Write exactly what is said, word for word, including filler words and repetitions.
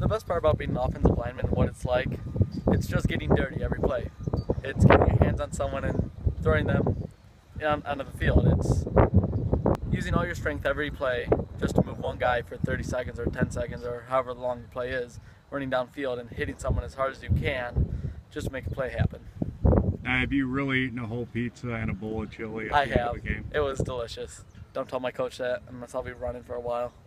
the best part about being an offensive lineman, what it's like, it's just getting dirty every play. It's getting your hands on someone and throwing them on, onto the field. It's using all your strength every play just to move one guy for thirty seconds or ten seconds or however long the play is, running downfield and hitting someone as hard as you can just to make a play happen. Now, have you really eaten a whole pizza and a bowl of chili at I the end have. of the game? It was delicious. Don't tell my coach that unless I'll be running for a while.